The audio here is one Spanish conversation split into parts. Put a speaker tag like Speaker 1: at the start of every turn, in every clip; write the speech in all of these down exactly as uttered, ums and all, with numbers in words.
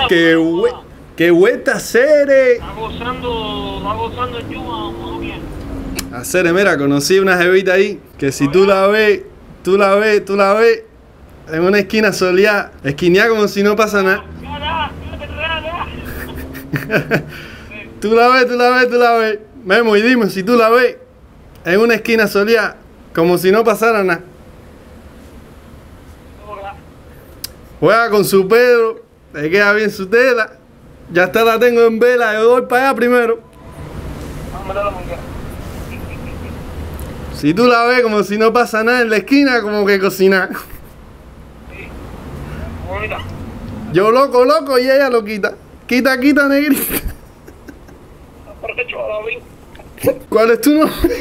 Speaker 1: ¡Qué hue... ¡Qué vuelta, Cere!
Speaker 2: Está gozando, está gozando en Yuma, como no quiere.
Speaker 1: A Cere, mira, conocí una jevita ahí que si tú la ves, tú la ves, tú la ves en una esquina soleada, esquineada como si no pasa nada. Tú la ves, tú la ves, tú la ves. Memo, y dime si tú la ves en una esquina soleada como si no pasara nada. Juega con su pelo, le queda bien su tela. Ya está, la tengo en vela, yo voy para allá primero. Si tú la ves como si no pasa nada en la esquina, como que cocinar. Yo loco, loco, y ella lo quita. Quita, quita, negrita. ¿Cuál es tu nombre?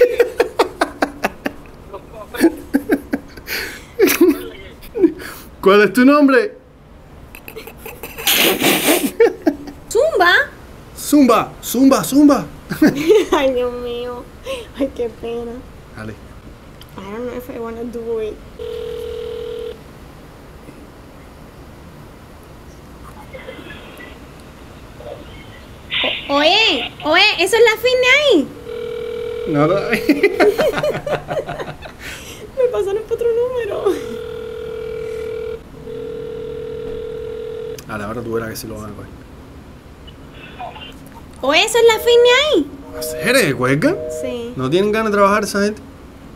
Speaker 1: ¿Cuál es tu nombre?
Speaker 3: ¿Zumba?
Speaker 1: Zumba, zumba, zumba.
Speaker 3: Ay, Dios mío. Ay, qué pena.
Speaker 1: Dale.
Speaker 3: I don't know if I want to do it. O oye, oye, ¿eso es la fin de ahí?
Speaker 1: No, no.
Speaker 3: Me pasaron por otro número.
Speaker 1: A la hora tú verás que si lo van a coger.
Speaker 3: ¿O eso es la fin de ahí?
Speaker 1: ¿Hacer cuelgan?
Speaker 3: Sí.
Speaker 1: ¿No tienen ganas de trabajar esa gente?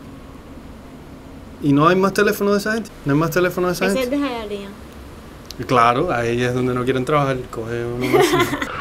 Speaker 1: ¿Y no hay más teléfono de esa gente? ¿No hay más teléfono de esa
Speaker 3: Ese
Speaker 1: gente?
Speaker 3: es de Jayalía.
Speaker 1: Claro, ahí es donde no quieren trabajar. Coge uno más.